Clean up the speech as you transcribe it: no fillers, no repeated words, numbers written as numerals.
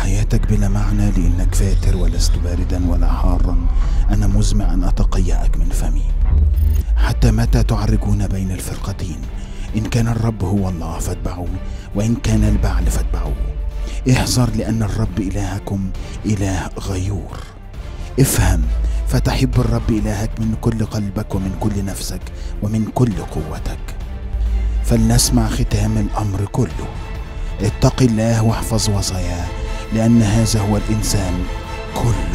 حياتك بلا معنى لأنك فاتر، ولست باردا ولا حارا، أنا مزمع أن أتقيأك من فمي. حتى متى تعرجون بين الفرقتين؟ إن كان الرب هو الله فاتبعوه، وإن كان البعل فاتبعوه. احذر، لأن الرب إلهكم إله غيور. افهم، فتحب الرب إلهك من كل قلبك ومن كل نفسك ومن كل قوتك. فلنسمع ختام الأمر كله. اتق الله واحفظ وصاياه، لأن هذا هو الإنسان كله.